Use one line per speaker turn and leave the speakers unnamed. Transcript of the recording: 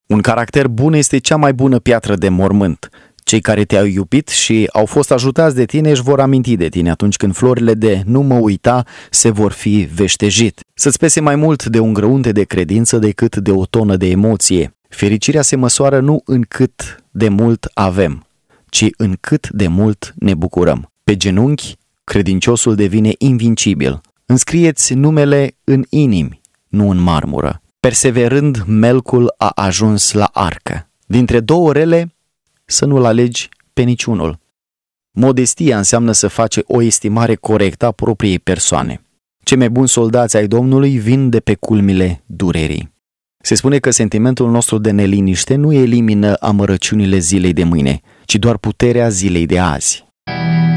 Un caracter bun este cea mai bună piatră de mormânt. Cei care te-au iubit și au fost ajutați de tine își vor aminti de tine atunci când florile de nu mă uita se vor fi veștejit. Să-ți pese mai mult de un grăunte de credință decât de o tonă de emoție. Fericirea se măsoară nu în cât de mult avem, ci în cât de mult ne bucurăm. Pe genunchi, credinciosul devine invincibil. Înscrieți numele în inimi, nu în marmură. Perseverând, melcul a ajuns la arcă. Dintre două rele, să nu-l alegi pe niciunul. Modestia înseamnă să faci o estimare corectă a propriei persoane. Cei mai buni soldați ai Domnului vin de pe culmile durerii. Se spune că sentimentul nostru de neliniște nu elimină amărăciunile zilei de mâine, ci doar puterea zilei de azi.